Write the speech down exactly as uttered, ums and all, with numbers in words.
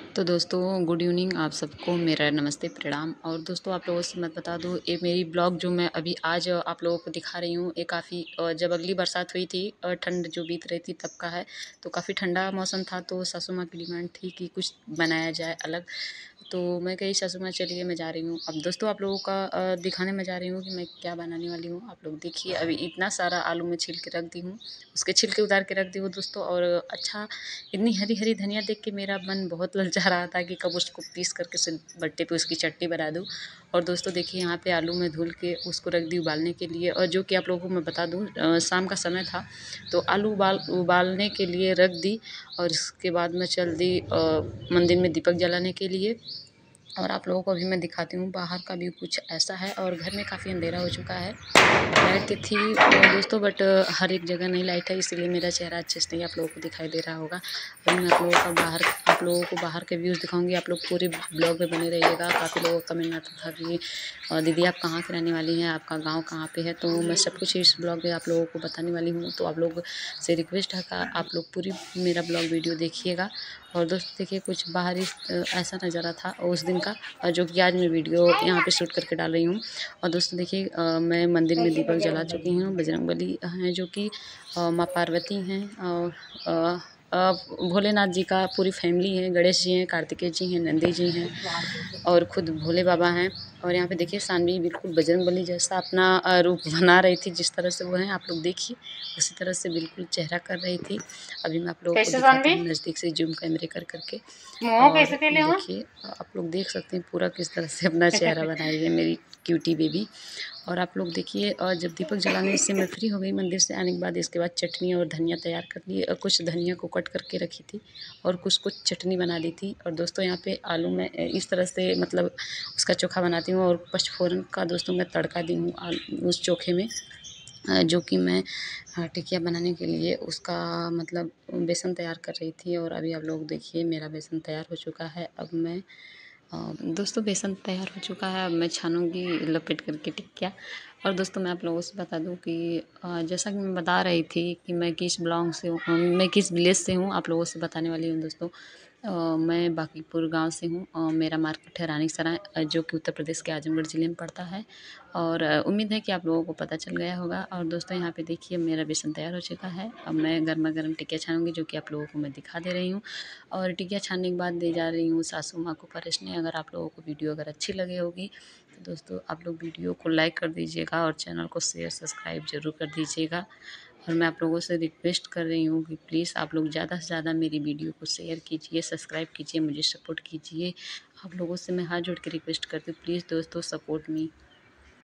तो दोस्तों good evening आप सबको मेरा नमस्ते प्रणाम। और दोस्तों आप लोगों से मैं बता दूं, ये मेरी ब्लॉग जो मैं अभी आज आप लोगों को दिखा रही हूँ, ये काफ़ी जब अगली बरसात हुई थी और ठंड जो बीत रही थी तब का है। तो काफ़ी ठंडा मौसम था, तो सासू माँ की डिमांड थी कि कुछ बनाया जाए अलग। तो मैं कही सासू माँ चलिए मैं जा रही हूँ। अब दोस्तों आप लोगों का अ, दिखाने में जा रही हूँ कि मैं क्या बनाने वाली हूँ। आप लोग देखिए, अभी इतना सारा आलू मैं छील के रख दी हूँ, उसके छिलके उतार के रख दी हूँ दोस्तों। और अच्छा, इतनी हरी हरी धनिया देख के मेरा मन बहुत ललचा रहा था कि कब उसको पीस करके सिलबट्टे पे उसकी चटनी बना दूँ। और दोस्तों देखिए, यहाँ पे आलू मैं धुल के उसको रख दी उबालने के लिए। और जो कि आप लोगों को मैं बता दूँ, अ, शाम का समय था, तो आलू उबाल उबालने के लिए रख दी। और इसके बाद मैं चल दी अ, मंदिर में दीपक जलाने के लिए। और आप लोगों को अभी मैं दिखाती हूँ, बाहर का व्यू कुछ ऐसा है और घर में काफ़ी अंधेरा हो चुका है। लाइट तो थी अ, दोस्तों, बट हर एक जगह नहीं लाइट है, इसीलिए मेरा चेहरा अच्छे से नहीं आप लोगों को दिखाई दे रहा होगा। अभी मैं आप लोगों का बाहर आप लोगों को बाहर के व्यूज़ दिखाऊंगी। आप लोग पूरे ब्लॉग में बने रहिएगा। काफ़ी लोगों का कमेंट आता था कि अ, दीदी आप कहाँ की रहने वाली हैं, आपका गाँव कहाँ पे है। तो मैं सब कुछ इस ब्लॉग में आप लोगों को बताने वाली हूँ। तो आप लोग से रिक्वेस्ट है कि आप लोग पूरी मेरा ब्लॉग वीडियो देखिएगा। और दोस्तों देखिए, कुछ बाहरी अ, ऐसा नज़ारा था उस दिन का, और जो कि आज मैं वीडियो यहाँ पे शूट करके डाल रही हूँ। और दोस्तों देखिए, अ, मैं मंदिर में दीपक जला चुकी हूँ। बजरंगबली हैं जो कि अ, माँ पार्वती हैं, और अ, अ, भोलेनाथ जी का पूरी फैमिली है, गणेश जी हैं, कार्तिकेय जी हैं, नंदी जी हैं, और खुद भोले बाबा हैं। और यहाँ पे देखिए, सानवी बिल्कुल बजरंगबली जैसा अपना अ, रूप बना रही थी। जिस तरह से वो हैं, आप लोग देखिए, उसी तरह से बिल्कुल चेहरा कर रही थी। अभी मैं आप लोगों को कैसे दिखाती जानवी हूँ नज़दीक से जूम कैमरे कर करके। मोह और कैसे केले हो। देखिए, आप लोग देख सकते हैं पूरा किस तरह से अपना चेहरा बनाई है मेरी क्यूटी बेबी। और आप लोग देखिए, और जब दीपक जलाने से मैं फ्री हो गई मंदिर से आने के बाद, इसके बाद चटनी और धनिया तैयार कर ली। और कुछ धनिया को कट करके रखी थी, और कुछ कुछ चटनी बना दी थी। और दोस्तों यहाँ पे आलू में इस तरह से मतलब उसका चोखा बनाती हूँ, और पचफोरन का दोस्तों मैं तड़का दी हूँ आलू उस चोखे में, अ, जो कि मैं अ, टिकिया बनाने के लिए उसका मतलब बेसन तैयार कर रही थी। और अभी आप लोग देखिए, मेरा बेसन तैयार हो चुका है। अब मैं अ, दोस्तों बेसन तैयार हो चुका है, अब मैं छानूंगी लपेट करके टिकिया। और दोस्तों मैं आप लोगों से बता दूं कि अ, जैसा कि मैं बता रही थी कि मैं किस ब्लॉग से हूँ, मैं किस विलेज से हूँ, आप लोगों से बताने वाली हूँ दोस्तों। अ, मैं बांकीपुर गांव से हूँ। अ, मेरा मार्केट है रानी सराय, अ, जो कि उत्तर प्रदेश के आजमगढ़ ज़िले में पड़ता है। और अ, उम्मीद है कि आप लोगों को पता चल गया होगा। और दोस्तों यहाँ पे देखिए, मेरा बेसन तैयार हो चुका है। अब मैं गर्मा गर्म टिकिया छानूंगी, जो कि आप लोगों को मैं दिखा दे रही हूँ। और टिकिया छानने के बाद दे जा रही हूँ सासू माँ को परोसने। अगर आप लोगों को वीडियो अगर अच्छी लगी होगी, तो दोस्तों आप लोग वीडियो को लाइक कर दीजिएगा, और चैनल को शेयर सब्सक्राइब ज़रूर कर दीजिएगा। और मैं आप लोगों से रिक्वेस्ट कर रही हूँ कि प्लीज़ आप लोग ज़्यादा से ज़्यादा मेरी वीडियो को शेयर कीजिए, सब्सक्राइब कीजिए, मुझे सपोर्ट कीजिए। आप लोगों से मैं हाथ जोड़ के रिक्वेस्ट करती हूँ, प्लीज़ दोस्तों सपोर्ट मी।